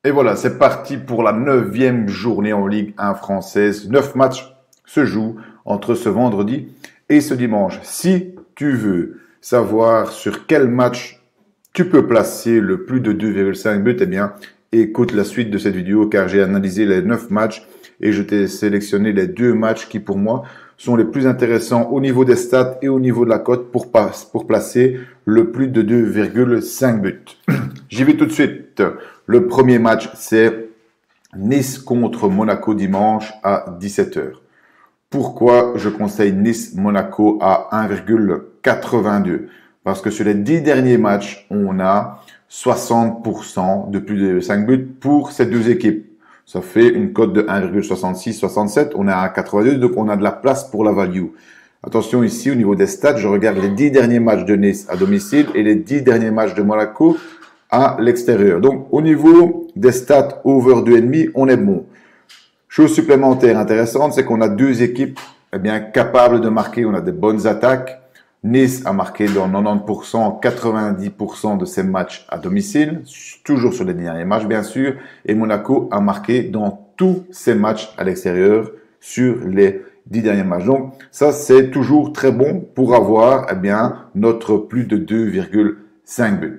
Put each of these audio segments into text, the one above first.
Et voilà, c'est parti pour la 9e journée en Ligue 1 française. 9 matchs se jouent entre ce vendredi et ce dimanche. Si tu veux savoir sur quel match tu peux placer le plus de 2,5 buts, eh bien, écoute la suite de cette vidéo car j'ai analysé les 9 matchs et je t'ai sélectionné les 2 matchs qui pour moi sont les plus intéressants au niveau des stats et au niveau de la cote pour placer le plus de 2,5 buts. J'y vais tout de suite. Le premier match, c'est Nice contre Monaco dimanche à 17h. Pourquoi je conseille Nice-Monaco à 1,82? Parce que sur les 10 derniers matchs, on a 60% de plus de 5 buts pour ces deux équipes. Ça fait une cote de 1,66-67. On est à 82, donc on a de la place pour la value. Attention ici, au niveau des stats, je regarde les 10 derniers matchs de Nice à domicile et les 10 derniers matchs de Monaco à l'extérieur. Donc, au niveau des stats over 2,5, on est bon. Chose supplémentaire intéressante, c'est qu'on a deux équipes capables de marquer. On a des bonnes attaques. Nice a marqué dans 90%, 90% de ses matchs à domicile, toujours sur les derniers matchs bien sûr. Et Monaco a marqué dans tous ses matchs à l'extérieur sur les 10 derniers matchs. Donc ça, c'est toujours très bon pour avoir notre plus de 2,5 buts.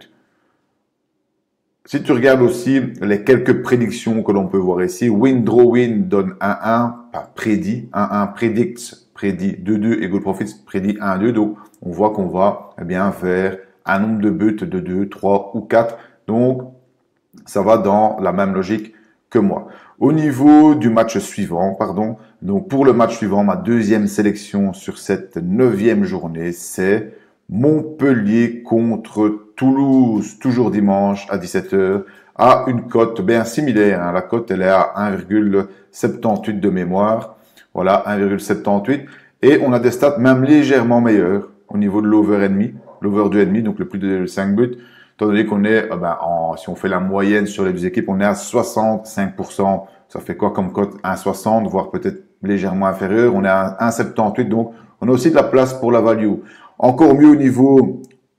Si tu regardes aussi les quelques prédictions que l'on peut voir ici, win, draw, win donne 1-1, pas prédit, 1-1 prédit 2-2 et goal profits prédit 1-2. Donc, on voit qu'on va vers un nombre de buts de 2, 3 ou 4. Donc, ça va dans la même logique que moi. Au niveau du match suivant, donc pour le match suivant, ma deuxième sélection sur cette 9e journée, c'est Montpellier contre Toulouse, toujours dimanche à 17h, à une cote bien similaire. La cote, elle est à 1,78 de mémoire. Voilà, 1,78. Et on a des stats même légèrement meilleures au niveau de l'over ennemi, l'over 2,5, donc le plus de 5 buts. Étant donné qu'on est, si on fait la moyenne sur les deux équipes, on est à 65%. Ça fait quoi comme cote? 1,60, voire peut-être légèrement inférieur. On est à 1,78, donc on a aussi de la place pour la value. Encore mieux au niveau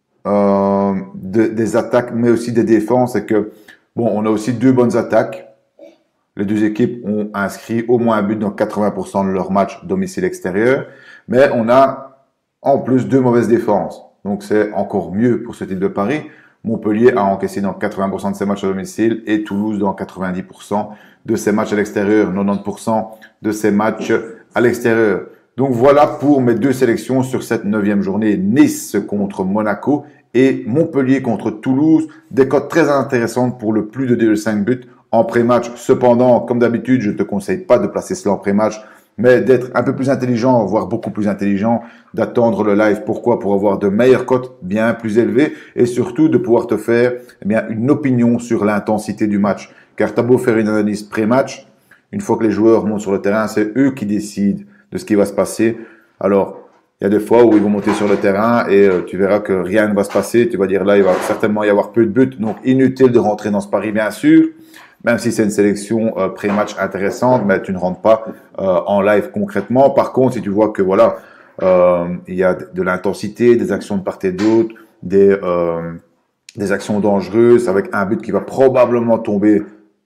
des attaques, mais aussi des défenses, c'est que, on a aussi deux bonnes attaques. Les deux équipes ont inscrit au moins un but dans 80% de leurs matchs domicile-extérieur. Mais on a en plus deux mauvaises défenses. Donc c'est encore mieux pour ce type de pari. Montpellier a encaissé dans 80% de ses matchs à domicile et Toulouse dans 90% de ses matchs à l'extérieur, 90% de ses matchs à l'extérieur. Donc voilà pour mes deux sélections sur cette 9e journée. Nice contre Monaco et Montpellier contre Toulouse. Des cotes très intéressantes pour le plus de 2,5 buts en pré-match. Cependant, comme d'habitude, je ne te conseille pas de placer cela en pré-match, mais d'être un peu plus intelligent, voire beaucoup plus intelligent, d'attendre le live. Pourquoi? Pour avoir de meilleures cotes bien plus élevées et surtout de pouvoir te faire une opinion sur l'intensité du match. Car tu as beau faire une analyse pré-match, une fois que les joueurs montent sur le terrain, c'est eux qui décident de ce qui va se passer. Alors, il y a des fois où ils vont monter sur le terrain et tu verras que rien ne va se passer. Tu vas dire là, il va certainement y avoir peu de buts. Donc, inutile de rentrer dans ce pari, bien sûr. Même si c'est une sélection pré-match intéressante, mais tu ne rentres pas en live concrètement. Par contre, si tu vois que il y a de l'intensité, des actions de part et d'autre, des actions dangereuses avec un but qui va probablement tomber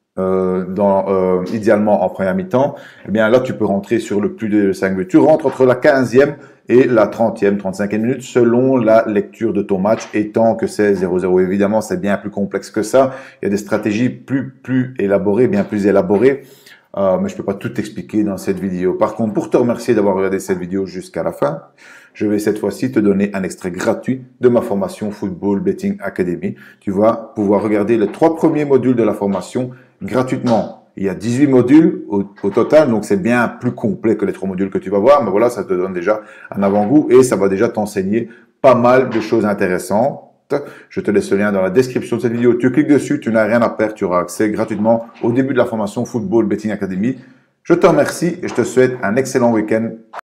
idéalement en première mi-temps, là tu peux rentrer sur le plus de 5 buts. Tu rentres entre la 15e et la 30e, 35e minute selon la lecture de ton match, étant que c'est 0-0. Évidemment, c'est bien plus complexe que ça. Il y a des stratégies plus élaborées, bien plus élaborées, mais je peux pas tout expliquer dans cette vidéo. Par contre, pour te remercier d'avoir regardé cette vidéo jusqu'à la fin, je vais cette fois-ci te donner un extrait gratuit de ma formation Football Betting Academy. Tu vas pouvoir regarder les 3 premiers modules de la formation gratuitement. Il y a 18 modules au total, donc c'est bien plus complet que les 3 modules que tu vas voir. Mais voilà, ça te donne déjà un avant-goût et ça va déjà t'enseigner pas mal de choses intéressantes. Je te laisse le lien dans la description de cette vidéo. Tu cliques dessus, tu n'as rien à perdre, tu auras accès gratuitement au début de la formation Football Betting Academy. Je te remercie et je te souhaite un excellent week-end.